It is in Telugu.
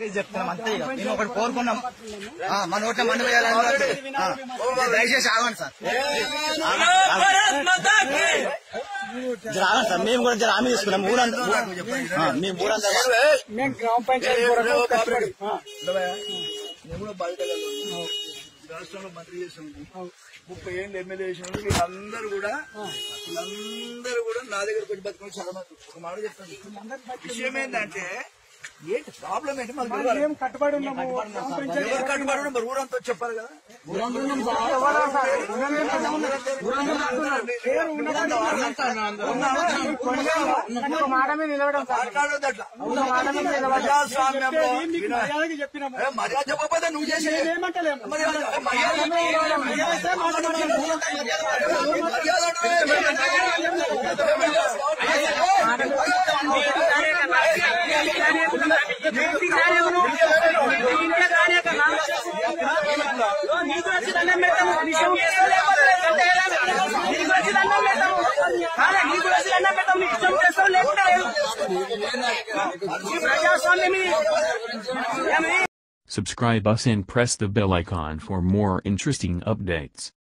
ప్లీజ్ చెప్తున్నాం అంతే. మేము ఒకటి కోరుకున్నాం, మన ఓట్ల మందు వేయాలని. దయచేసి ఆగండి సార్, ఆగండి సార్. మేము కూడా జర హామీ తీసుకున్నాం. మేము ఊరంతా గ్రామ పంచాయతీ రాష్ట్రంలో మంత్రి చేసింది, 30 ఏళ్ళు ఎమ్మెల్యే చేసిన వీళ్ళందరూ కూడా నా దగ్గరకు వచ్చి బతుకుని చాలా మంది. ఒక మాట చెప్తాను, విషయం ఏంటంటే ఏంటి ప్రాబ్లం ఏంటి మాకు కట్టుబడి ఎవరు కట్టుబడి మరి ఊరంతా చెప్పాలి కదా. మర్యాద చెప్పకపోతే నువ్వు చేసే Subscribe us and press the bell icon for more interesting updates.